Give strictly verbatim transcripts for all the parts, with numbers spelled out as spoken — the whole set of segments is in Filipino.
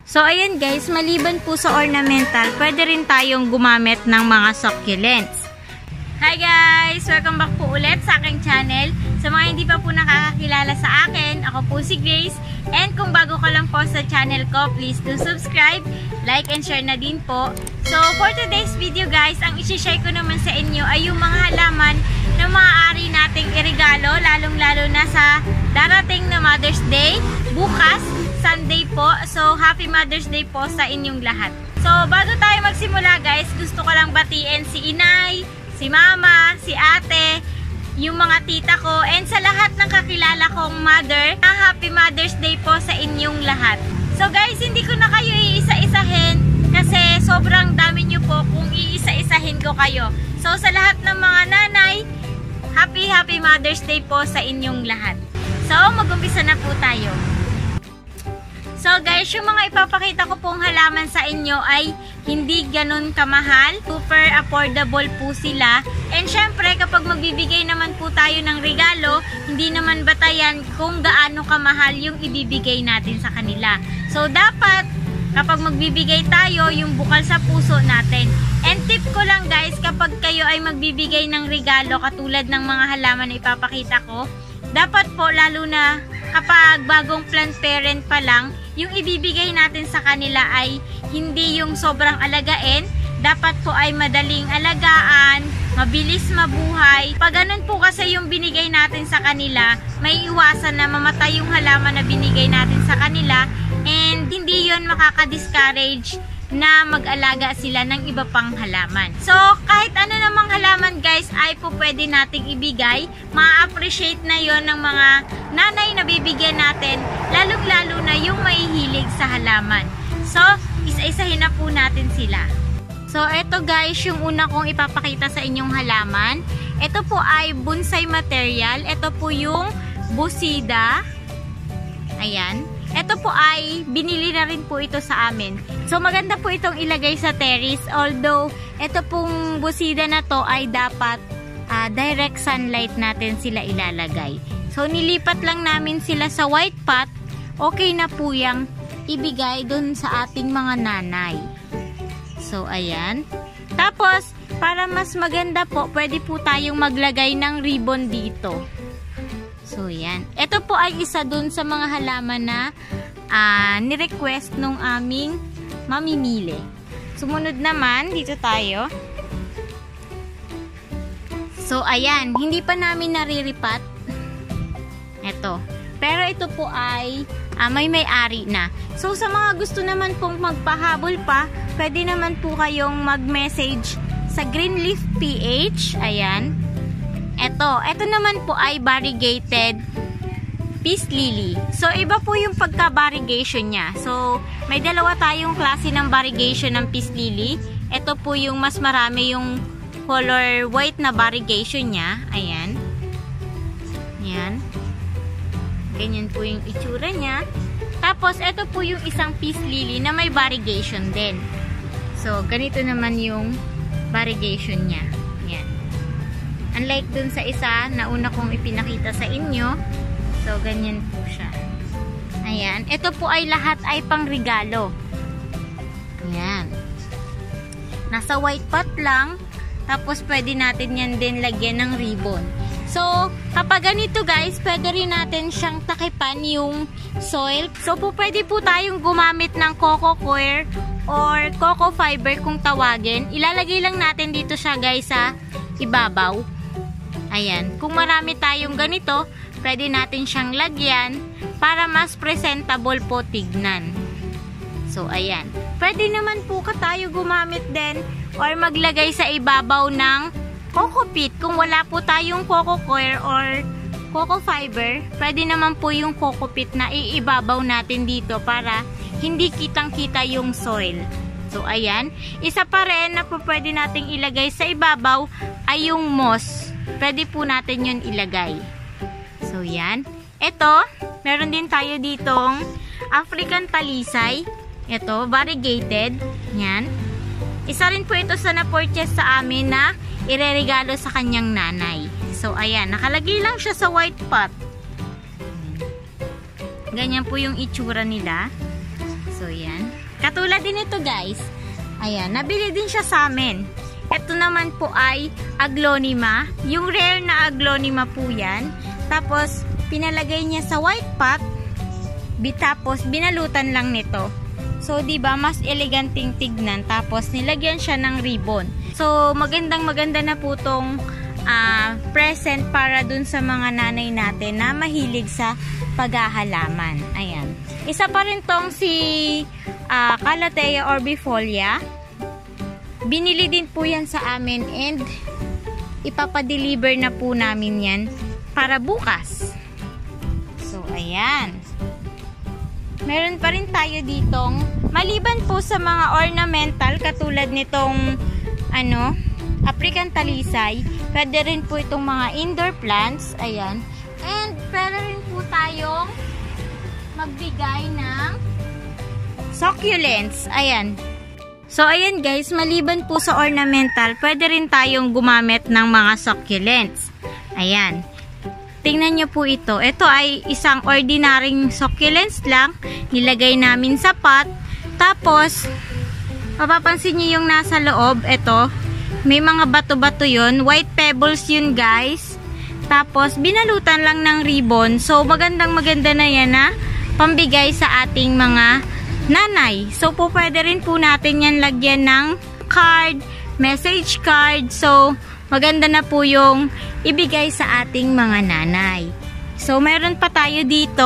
So, ayan guys, maliban po sa ornamental, pwede rin tayong gumamit ng mga succulents. Hi guys! Welcome back po ulit sa aking channel. Sa mga hindi pa po nakakakilala sa akin, ako po si Grace. And kung bago ka lang po sa channel ko, please do subscribe, like, and share na din po. So, for today's video guys, ang isi-share ko naman sa inyo ay yung mga halaman na maaari nating irigalo, lalong-lalo na sa darating na Mother's Day, bukas, Sunday po. So, Happy Mother's Day po sa inyong lahat. So, bago tayo magsimula guys, gusto ko lang batiin si Inay, si Mama, si Ate, yung mga tita ko, and sa lahat ng kakilala kong mother, Happy Mother's Day po sa inyong lahat. So guys, hindi ko na kayo iisa-isahin kasi sobrang dami nyo po kung iisa-isahin ko kayo. So sa lahat ng mga nanay, Happy Happy Mother's Day po sa inyong lahat. So mag-umpisa na po tayo. So guys, yung mga ipapakita ko pong halaman sa inyo ay hindi ganun kamahal. Super affordable po sila. And syempre, kapag magbibigay naman po tayo ng regalo, hindi naman batayan kung gaano kamahal yung ibibigay natin sa kanila. So dapat, kapag magbibigay tayo, yung bukal sa puso natin. And tip ko lang guys, kapag kayo ay magbibigay ng regalo, katulad ng mga halaman na ipapakita ko, dapat po, lalo na kapag bagong plant parent pa lang, yung ibibigay natin sa kanila ay hindi yung sobrang alagain. Dapat po ay madaling alagaan, mabilis mabuhay. Pag ganun po kasi yung binigay natin sa kanila, may iwasan na mamatay yung halaman na binigay natin sa kanila. And hindi yun makaka-discourage na mag-alaga sila ng iba pang halaman. So, kahit ano namang halaman guys, ay po pwede nating ibigay. Ma-appreciate na yon ng mga nanay na bibigyan natin, lalong-lalo na yung mahihilig sa halaman. So, isa-isahin na po natin sila. So, eto guys, yung una kong ipapakita sa inyong halaman. Ito po ay bonsai material. Ito po yung Busida. Ayan. Ito po ay binili na rin po ito sa amin. So maganda po itong ilagay sa terrace. Although ito pong busida na to ay dapat uh, direct sunlight natin sila ilalagay. So nilipat lang namin sila sa white pot. Okay na po yung ibigay dun sa ating mga nanay. So ayan. Tapos para mas maganda po, pwede po tayong maglagay ng ribbon dito. So, yan. Ito po ay isa dun sa mga halaman na uh, ni-request nung aming mamimili. Sumunod naman, dito tayo. So, ayan. Hindi pa namin nariripat. Ito. Pero ito po ay uh, may may-ari na. So, sa mga gusto naman pong magpahabol pa, pwede naman po kayong mag-message sa Greenleaf P H. Ayan. Ito, ito naman po ay variegated peace lily. So, iba po yung pagka-variegation niya. So, may dalawa tayong klase ng variegation ng peace lily. Ito po yung mas marami yung color white na variegation niya. Ayan. Ayan. Ganyan po yung itsura niya. Tapos, ito po yung isang peace lily na may variegation din. So, ganito naman yung variegation niya. Unlike dun sa isa na una kong ipinakita sa inyo. So, ganyan po siya. Ayan. Ito po ay lahat ay pang regalo. Ayan. Nasa white pot lang. Tapos, pwede natin yan din lagyan ng ribbon. So, kapag ganito guys, pwede rin natin siyang takipan yung soil. So, po pwede po tayong gumamit ng coco coir or coco fiber kung tawagin. Ilalagay lang natin dito siya guys sa ibabaw. Ayan. Kung marami tayong ganito, pwede natin siyang lagyan para mas presentable po tignan. So, ayan. Pwede naman po ka tayo gumamit din or maglagay sa ibabaw ng coco pit. Kung wala po tayong coco coir or coco fiber, pwede naman po yung coco pit na iibabaw natin dito para hindi kitang-kita yung soil. So, ayan. Isa pa rin na po pwede nating ilagay sa ibabaw ay yung moss. Pwede po natin yun ilagay. So, yan. Ito, meron din tayo ditong African talisay. Ito, variegated. Yan. Isa rin po ito sa na-purchase sa amin na ireregalo sa kanyang nanay. So, ayan. Nakalagay lang siya sa white pot. Ganyan po yung itsura nila. So, yan. Katulad din ito, guys. Ayan, nabili din siya sa amin. Ito naman po ay aglonema. Yung rare na aglonema po yan. Tapos, pinalagay niya sa white pot. Tapos, binalutan lang nito. So, diba, mas eleganting tignan. Tapos, nilagyan siya ng ribbon. So, magandang maganda na po tong uh, present para dun sa mga nanay natin na mahilig sa paghahalaman. Ayan. Isa pa rin tong si uh, Calathea orbifolia. Binili din po yan sa amin and ipapadeliver na po namin yan para bukas. So, ayan. Meron pa rin tayo ditong, maliban po sa mga ornamental, katulad nitong, ano, African talisay, pwede rin po itong mga indoor plants, ayan. And, pwede rin po tayong magbigay ng succulents, ayan. So, ayan guys, maliban po sa ornamental, pwede rin tayong gumamit ng mga succulents. Ayan. Tingnan nyo po ito. Ito ay isang ordinaryong succulents lang. Nilagay namin sa pot. Tapos, mapapansin nyo yung nasa loob. Ito, may mga bato-bato yun. White pebbles yun guys. Tapos, binalutan lang ng ribbon. So, magandang maganda na yan na pambigay sa ating mga nanay. So, po pwede rin po natin yan lagyan ng card, message card. So, maganda na po yung ibigay sa ating mga nanay. So, meron pa tayo dito.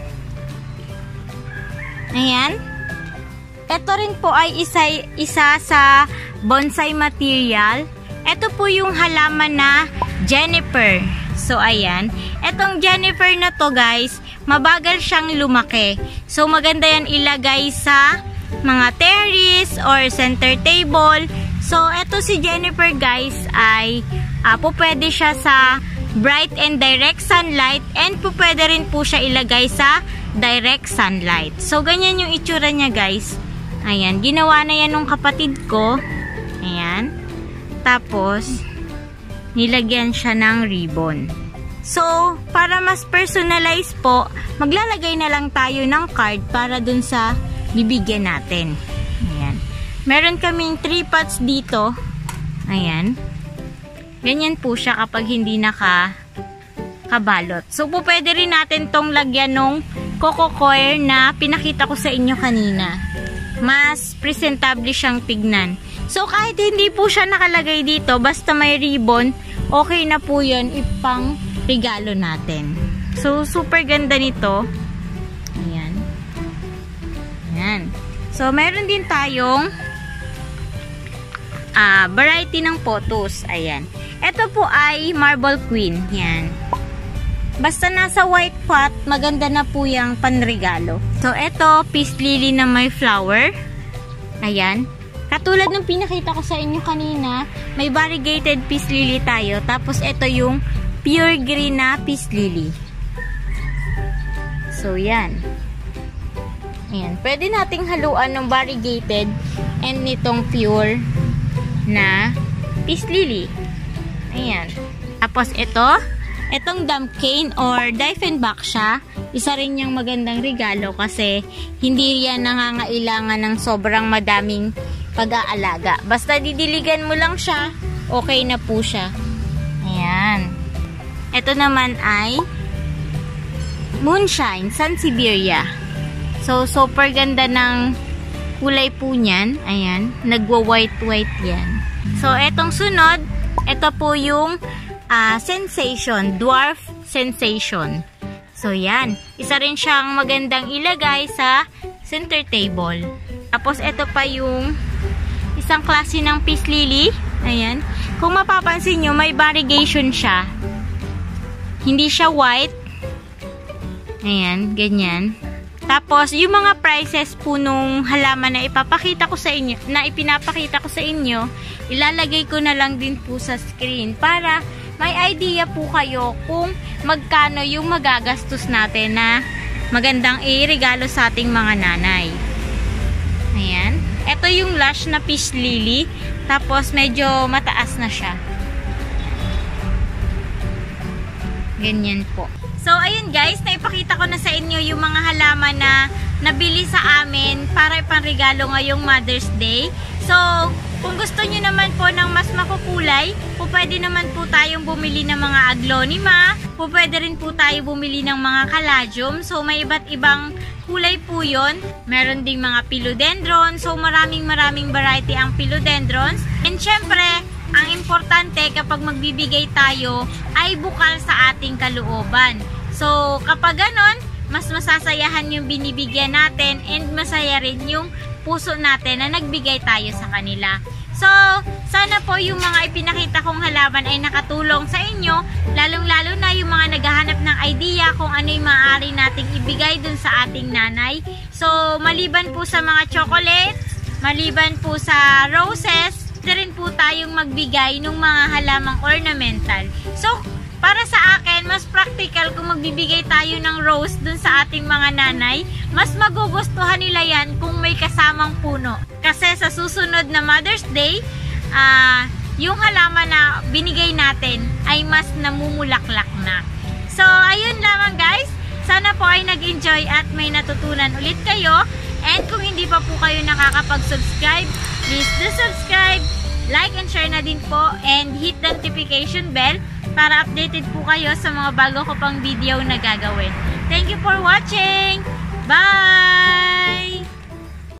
Ayan. Ito rin po ay isa, isa sa bonsai material. Ito po yung halaman na Juniper. So, ayan. Etong Juniper na to guys, mabagal siyang lumaki. So, maganda yan ilagay sa mga terrace or center table. So, eto si Juniper guys ay uh, po pwede siya sa bright and direct sunlight and po pwede rin po siya ilagay sa direct sunlight. So, ganyan yung itsura niya guys. Ayan, ginawa na yan ng kapatid ko. Ayan. Tapos, nilagyan siya ng ribbon. So, para mas personalize po, maglalagay na lang tayo ng card para dun sa bibigyan natin. Ayan. Meron kaming three pots dito. Ayan. Ganyan po siya kapag hindi naka kabalot. So, po pwede rin natin tong lagyan ng coco coir na pinakita ko sa inyo kanina. Mas presentable siyang tignan. So, kahit hindi po siya nakalagay dito, basta may ribbon, okay na po yun ipang regalo natin. So, super ganda nito. Ayan. Ayan. So, meron din tayong uh, variety ng photos. Ayan. Ito po ay Marble Queen. Ayan. Basta nasa white pot, maganda na po yung panregalo. So, ito, peace lily na may flower. Ayan. Katulad ng pinakita ko sa inyo kanina, may variegated peace lily tayo. Tapos, ito yung pure green na peace lily. So, yan. Ayan. Pwede nating haluan ng variegated and nitong pure na peace lily. Ayan. Tapos, ito, itong Damcane or Diefenbachia, isa rin yung magandang regalo kasi hindi yan nangangailangan ng sobrang madaming pag-aalaga. Basta didiligan mo lang siya, okay na po siya. Ayan. Ito naman ay Moonshine, Sansevieria. So, super ganda ng kulay po niyan. Ayan. Nagwa-white-white yan. So, etong sunod, ito po yung Uh, Sensation, Dwarf Sensation. So, yan. Isa rin siyang magandang ilagay sa center table. Tapos, ito pa yung isang klase ng peace lily. Ayan. Kung mapapansin nyo, may variegation siya. Hindi siya white. Ayan, ganyan. Tapos, yung mga prices po nung halaman na ipapakita ko sa inyo, na ipinapakita ko sa inyo, ilalagay ko na lang din po sa screen para may idea po kayo kung magkano yung magagastos natin na magandang i-regalo sa ating mga nanay. Ayan. Ito yung lush na peace lily. Tapos medyo mataas na siya. Ganyan po. So, ayun guys, naipakita ko na sa inyo yung mga halaman na nabili sa amin para ipanregalo ngayong Mother's Day. So, kung gusto nyo naman po ng mas makukulay, po pwede naman po tayong bumili ng mga aglonema, po pwede rin po tayo bumili ng mga caladium. So, may iba't ibang kulay po yun. Meron ding mga philodendron. So, maraming maraming variety ang philodendrons. And syempre, ang importante kapag magbibigay tayo ay bukal sa ating kalooban. So, kapag ganon, mas masasayahan yung binibigyan natin and masaya rin yung puso natin na nagbigay tayo sa kanila. So, sana po yung mga ipinakita kong halaman ay nakatulong sa inyo, lalong-lalo na yung mga naghahanap ng idea kung ano yung maaari nating ibigay dun sa ating nanay. So, maliban po sa mga chocolates, maliban po sa roses, rin po tayong magbigay ng mga halamang ornamental. So, para sa akin, mas practical kung magbibigay tayo ng rose dun sa ating mga nanay. Mas magugustuhan nila yan kung may kasamang puno. Kasi sa susunod na Mother's Day, uh, yung halaman na binigay natin ay mas namumulaklak na. So, ayun lamang guys. Sana po ay nag-enjoy at may natutunan ulit kayo. And kung hindi pa po kayo nakakapag-subscribe, please do subscribe, like and share na din po, and hit the notification bell para updated po kayo sa mga bago ko pang video na gagawin. Thank you for watching! Bye!